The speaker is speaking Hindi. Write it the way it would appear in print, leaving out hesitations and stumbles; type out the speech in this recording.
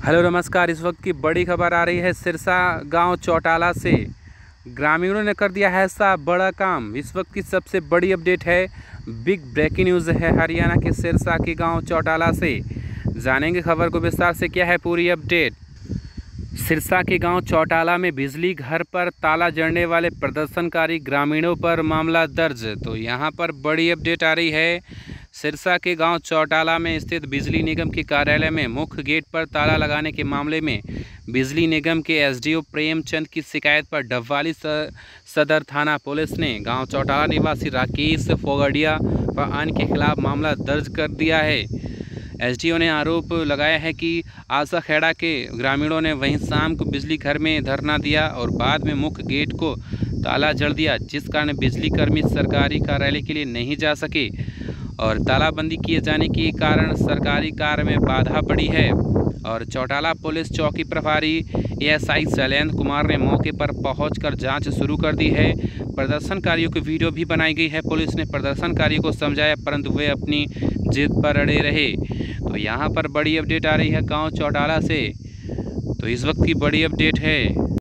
हेलो नमस्कार। इस वक्त की बड़ी खबर आ रही है सिरसा गांव चौटाला से। ग्रामीणों ने कर दिया है ऐसा बड़ा काम। इस वक्त की सबसे बड़ी अपडेट है, बिग ब्रेकिंग न्यूज़ है हरियाणा के सिरसा के गांव चौटाला से। जानेंगे खबर को विस्तार से, क्या है पूरी अपडेट। सिरसा के गांव चौटाला में बिजली घर पर ताला जड़ने वाले प्रदर्शनकारी ग्रामीणों पर मामला दर्ज। तो यहां पर बड़ी अपडेट आ रही है। सिरसा के गांव चौटाला में स्थित बिजली निगम के कार्यालय में मुख्य गेट पर ताला लगाने के मामले में बिजली निगम के एसडीओ प्रेमचंद की शिकायत पर डबवाली सदर थाना पुलिस ने गांव चौटाला निवासी राकेश फोगड़िया व अन्य के खिलाफ मामला दर्ज कर दिया है। एसडीओ ने आरोप लगाया है कि आशा खेड़ा के ग्रामीणों ने वहीं शाम को बिजली घर में धरना दिया और बाद में मुख्य गेट को ताला जड़ दिया, जिस कारण बिजली कर्मी सरकारी कार्यालय के लिए नहीं जा सके और तालाबंदी किए जाने के कारण सरकारी कार्य में बाधा पड़ी है। और चौटाला पुलिस चौकी प्रभारी एएसआई शैलेंद्र कुमार ने मौके पर पहुंचकर जांच शुरू कर दी है। प्रदर्शनकारियों की वीडियो भी बनाई गई है। पुलिस ने प्रदर्शनकारियों को समझाया, परंतु वे अपनी जिद पर अड़े रहे। तो यहाँ पर बड़ी अपडेट आ रही है गांव चौटाला से। तो इस वक्त की बड़ी अपडेट है।